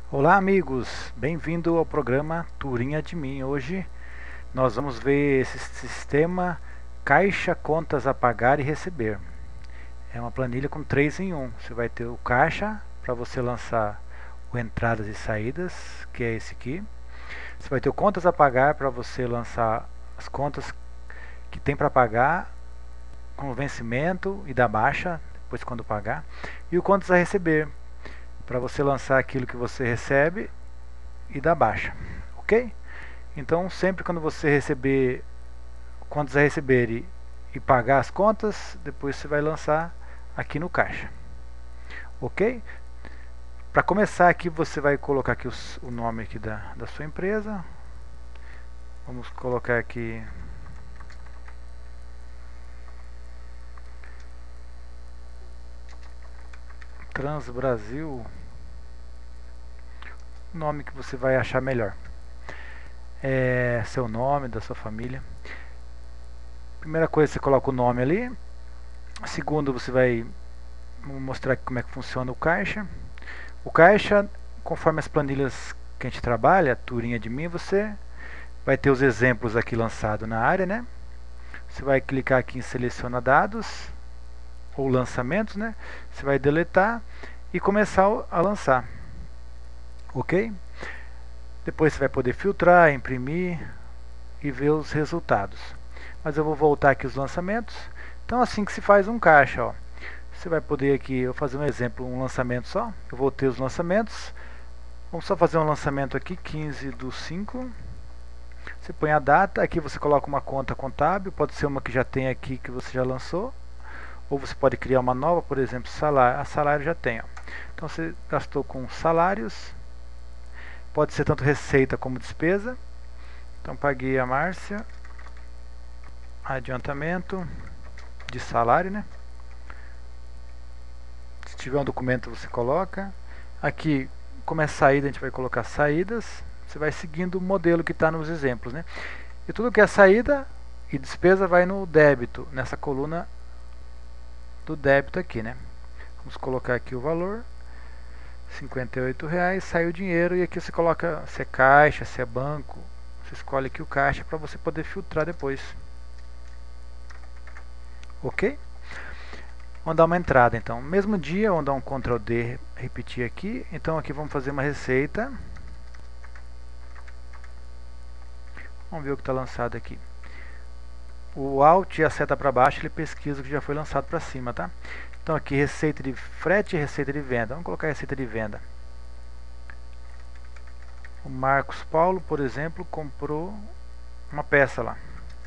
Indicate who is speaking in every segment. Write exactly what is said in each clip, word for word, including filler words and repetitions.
Speaker 1: Olá amigos, bem-vindo ao programa Turinha de Mim. Hoje nós vamos ver esse sistema Caixa, Contas a Pagar e Receber. É uma planilha com três em um. Você vai ter o caixa para você lançar o entradas e saídas, que é esse aqui. Você vai ter o Contas a Pagar para você lançar as contas que tem para pagar com o vencimento e da baixa, depois quando pagar. E o Contas a Receber, para você lançar aquilo que você recebe e da baixa, ok? Então sempre quando você receber contas a receber e, e pagar as contas, depois você vai lançar aqui no caixa, ok? Para começar aqui você vai colocar aqui os, o nome aqui da, da sua empresa. Vamos colocar aqui Transbrasil, nome que você vai achar melhor. É, seu nome, da sua família. Primeira coisa, você coloca o nome ali. Segundo, você vai mostrar como é que funciona o caixa. O caixa, conforme as planilhas que a gente trabalha, a Turinha de Mim, você vai ter os exemplos aqui lançados na área, né? Você vai clicar aqui em seleciona dados ou lançamentos, né? Você vai deletar e começar a lançar, ok? Depois você vai poder filtrar, imprimir e ver os resultados. Mas eu vou voltar aqui os lançamentos. Então assim que se faz um caixa, ó. Você vai poder aqui, eu vou fazer um exemplo, um lançamento só. Eu vou ter os lançamentos. Vamos só fazer um lançamento aqui, quinze do cinco. Você põe a data, aqui você coloca uma conta contábil, pode ser uma que já tem aqui que você já lançou. Ou você pode criar uma nova, por exemplo, salário. A salário já tem, ó. Então você gastou com salários. Pode ser tanto receita como despesa. Então paguei a Márcia. Adiantamento de salário, né? Se tiver um documento você coloca. Aqui, como é saída, a gente vai colocar saídas. Você vai seguindo o modelo que está nos exemplos, né? E tudo que é saída e despesa vai no débito, nessa coluna do débito aqui, né? Vamos colocar aqui o valor. cinquenta e oito reais, saiu o dinheiro e aqui você coloca se é caixa, se é banco. Você escolhe aqui o caixa para você poder filtrar depois. Ok? Vamos dar uma entrada então. Mesmo dia, vamos dar um control D, repetir aqui. Então aqui vamos fazer uma receita. Vamos ver o que está lançado aqui. O Alt e a seta para baixo, ele pesquisa o que já foi lançado para cima, tá? Então aqui receita de frete e receita de venda. Vamos colocar receita de venda. O Marcos Paulo, por exemplo, comprou uma peça lá.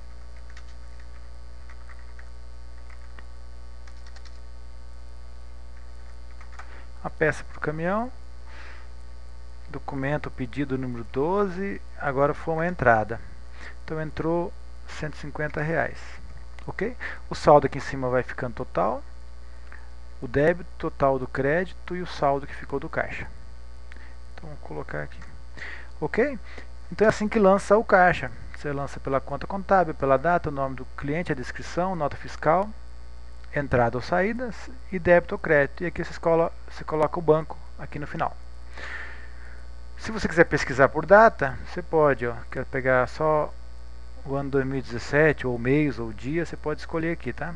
Speaker 1: A peça para o caminhão. Documento, pedido número doze. Agora foi uma entrada. Então entrou cento e cinquenta reais. Ok? O saldo aqui em cima vai ficando total. O débito total do crédito e o saldo que ficou do caixa. Então vou colocar aqui. Ok? Então é assim que lança o caixa. Você lança pela conta contábil, pela data, o nome do cliente, a descrição, nota fiscal, entrada ou saídas e débito ou crédito. E aqui você, escola, você coloca o banco aqui no final. Se você quiser pesquisar por data, você pode. Ó, quer pegar só o ano dois mil e dezessete, ou mês, ou dia, você pode escolher aqui, tá?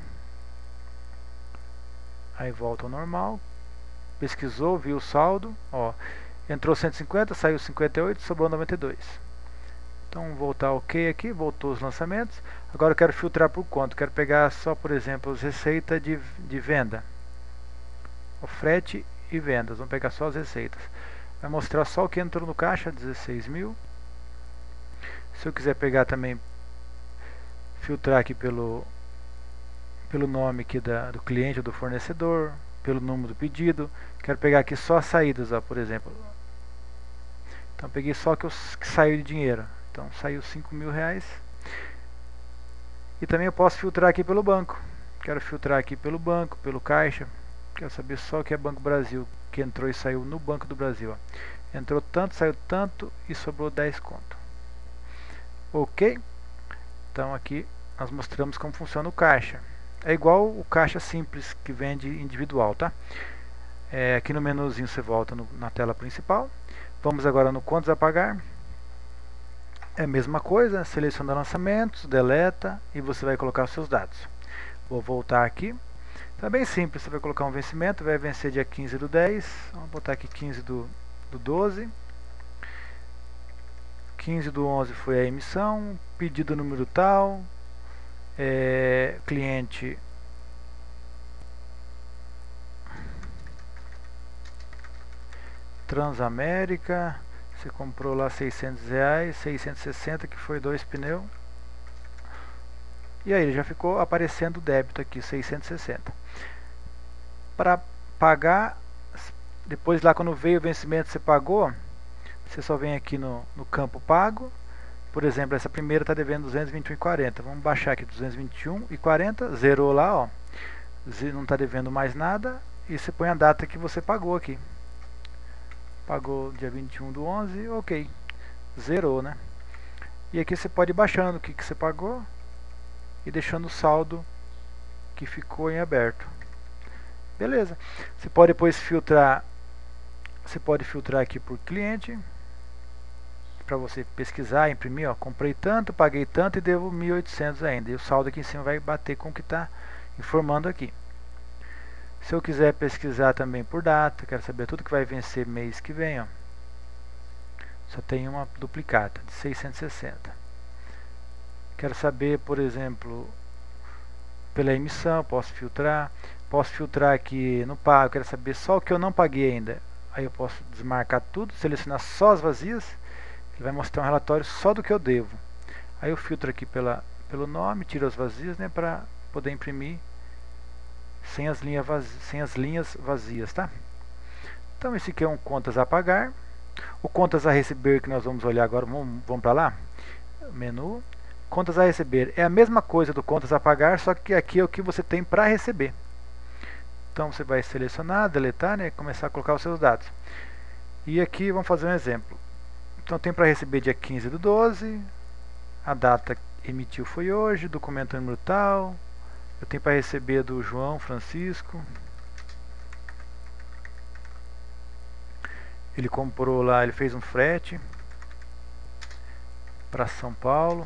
Speaker 1: Aí volta ao normal. Pesquisou, viu o saldo. Ó, entrou cento e cinquenta, saiu cinquenta e oito, sobrou noventa e dois. Então voltar ok aqui, voltou os lançamentos. Agora eu quero filtrar por conta. Quero pegar só, por exemplo, as receitas de, de venda. O frete e vendas. Vamos pegar só as receitas. Vai mostrar só o que entrou no caixa, dezesseis mil. Se eu quiser pegar também, filtrar aqui pelo, pelo nome aqui da, do cliente ou do fornecedor, pelo número do pedido. Quero pegar aqui só as saídas, ó, por exemplo. Então peguei só que, os, que saiu de dinheiro. Então saiu cinco mil reais. E também eu posso filtrar aqui pelo banco. Quero filtrar aqui pelo banco, pelo caixa. Quero saber só o que é Banco Brasil, que entrou e saiu no Banco do Brasil. Ó. Entrou tanto, saiu tanto e sobrou dez conto. Ok? Então aqui nós mostramos como funciona o caixa. É igual o caixa simples que vende individual, tá? É, aqui no menuzinho você volta no, na tela principal. Vamos agora no contas a pagar. É a mesma coisa, seleciona lançamentos, deleta e você vai colocar os seus dados. Vou voltar aqui. Então é bem simples, você vai colocar um vencimento, vai vencer dia quinze do dez, vamos botar aqui quinze do, do doze. quinze do onze foi a emissão, pedido número tal, é, cliente Transamérica, você comprou lá seiscentos reais, seiscentos e sessenta, que foi dois pneus. E aí ele já ficou aparecendo o débito aqui, seiscentos e sessenta. Para pagar, depois lá quando veio o vencimento você pagou, você só vem aqui no, no campo pago. Por exemplo, essa primeira está devendo duzentos e vinte e um reais e quarenta centavos. Vamos baixar aqui duzentos e vinte e um reais e quarenta centavos, zerou lá, ó. Não está devendo mais nada. E você põe a data que você pagou aqui. Pagou dia vinte e um do onze, ok. Zerou, né? E aqui você pode ir baixando o que, que você pagou e deixando o saldo que ficou em aberto. Beleza. Você pode depois filtrar. Você pode filtrar aqui por cliente, para você pesquisar, imprimir, ó, comprei tanto, paguei tanto e devo mil e oitocentos ainda. E o saldo aqui em cima vai bater com o que está informando aqui. Se eu quiser pesquisar também por data, quero saber tudo que vai vencer mês que vem, ó, só tem uma duplicata de seiscentos e sessenta. Quero saber, por exemplo, pela emissão, posso filtrar. Posso filtrar aqui no pago, quero saber só o que eu não paguei ainda. Aí eu posso desmarcar tudo, selecionar só as vazias. Ele vai mostrar um relatório só do que eu devo. Aí eu filtro aqui pela, pelo nome, tiro as vazias, né, para poder imprimir sem as, linhas vazias, sem as linhas vazias, tá? Então esse aqui é um contas a pagar. O contas a receber que nós vamos olhar agora, vamos, vamos para lá. Menu, contas a receber. É a mesma coisa do contas a pagar, só que aqui é o que você tem para receber. Então você vai selecionar, deletar, né, e começar a colocar os seus dados. E aqui vamos fazer um exemplo. Então tem para receber dia quinze do doze, a data emitiu foi hoje, documento número tal. Eu tenho para receber do João Francisco. Ele comprou lá, ele fez um frete para São Paulo,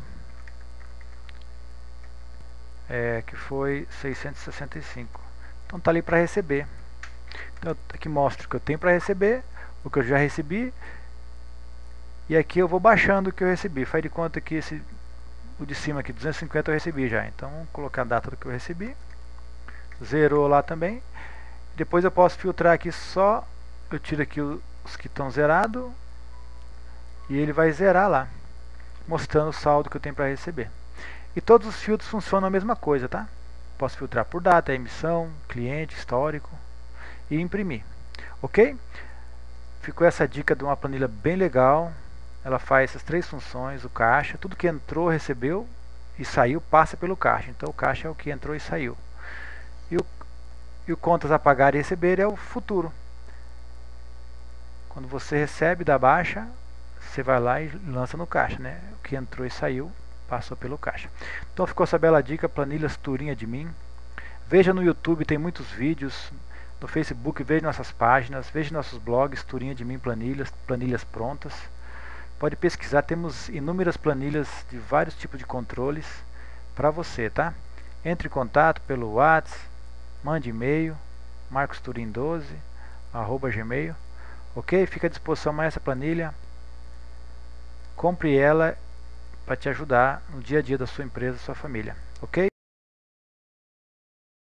Speaker 1: é, que foi seiscentos e sessenta e cinco. Então tá ali para receber. Então aqui mostra o que eu tenho para receber, o que eu já recebi. E aqui eu vou baixando o que eu recebi. Faz de conta que esse, o de cima aqui, duzentos e cinquenta eu recebi já. Então vamos colocar a data do que eu recebi. Zerou lá também. Depois eu posso filtrar aqui só. Eu tiro aqui os que estão zerados. E ele vai zerar lá, mostrando o saldo que eu tenho para receber. E todos os filtros funcionam a mesma coisa, tá? Posso filtrar por data, emissão, cliente, histórico e imprimir. Ok? Ficou essa dica de uma planilha bem legal. Ela faz essas três funções, o caixa, tudo que entrou, recebeu e saiu, passa pelo caixa. Então o caixa é o que entrou e saiu. E o, e o contas a pagar e receber é o futuro. Quando você recebe da baixa, você vai lá e lança no caixa, né? O que entrou e saiu, passou pelo caixa. Então ficou essa bela dica, planilhas Turim Admin. Veja no YouTube, tem muitos vídeos. No Facebook, veja nossas páginas, veja nossos blogs, Turim Admin Planilhas, planilhas prontas. Pode pesquisar, temos inúmeras planilhas de vários tipos de controles para você, tá? Entre em contato pelo WhatsApp, mande e-mail, marcos turim doze arroba gmail. Ok? Fica à disposição mais essa planilha. Compre ela para te ajudar no dia a dia da sua empresa, sua família. Ok?